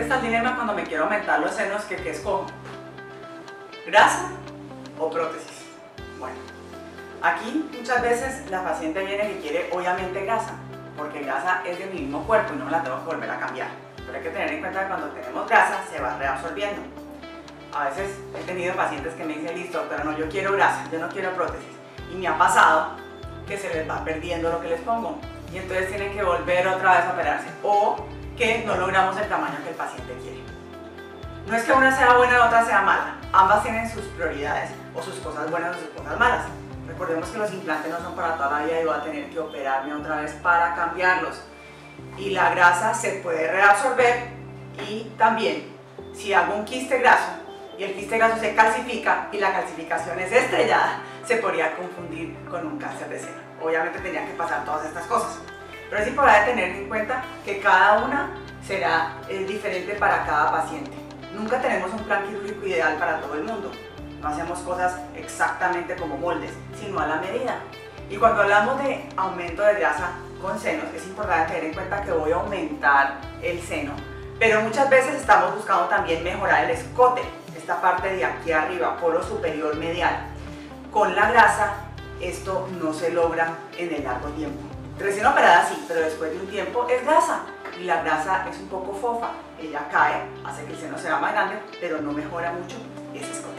está el dilema cuando me quiero aumentar los senos, que ¿qué escojo? ¿Grasa o prótesis? Bueno, aquí muchas veces la paciente viene que quiere obviamente grasa, porque grasa es de mi mismo cuerpo y no me la tengo que volver a cambiar. Pero hay que tener en cuenta que cuando tenemos grasa se va reabsorbiendo. A veces he tenido pacientes que me dicen, listo, doctora, no, yo quiero grasa, yo no quiero prótesis. Y me ha pasado que se les va perdiendo lo que les pongo. Y entonces tienen que volver otra vez a operarse. O que no logramos el tamaño que el paciente quiere. No es que una sea buena y la otra sea mala. Ambas tienen sus prioridades o sus cosas buenas o sus cosas malas. Recordemos que los implantes no son para toda la vida y voy a tener que operarme otra vez para cambiarlos. Y la grasa se puede reabsorber y también si hago un quiste graso y el quiste graso se calcifica y la calcificación es estrellada, se podría confundir con un cáncer de seno. Obviamente tendrían que pasar todas estas cosas. Pero es importante tener en cuenta que cada una será diferente para cada paciente. Nunca tenemos un plan quirúrgico ideal para todo el mundo. No hacemos cosas exactamente como moldes, sino a la medida. Y cuando hablamos de aumento de grasa con senos, es importante tener en cuenta que voy a aumentar el seno. Pero muchas veces estamos buscando también mejorar el escote, esta parte de aquí arriba, polo superior medial. Con la grasa, esto no se logra en el largo tiempo. Recién operada sí, pero después de un tiempo es grasa. Y la grasa es un poco fofa. Ella cae, hace que el seno sea más grande, pero no mejora mucho ese escote.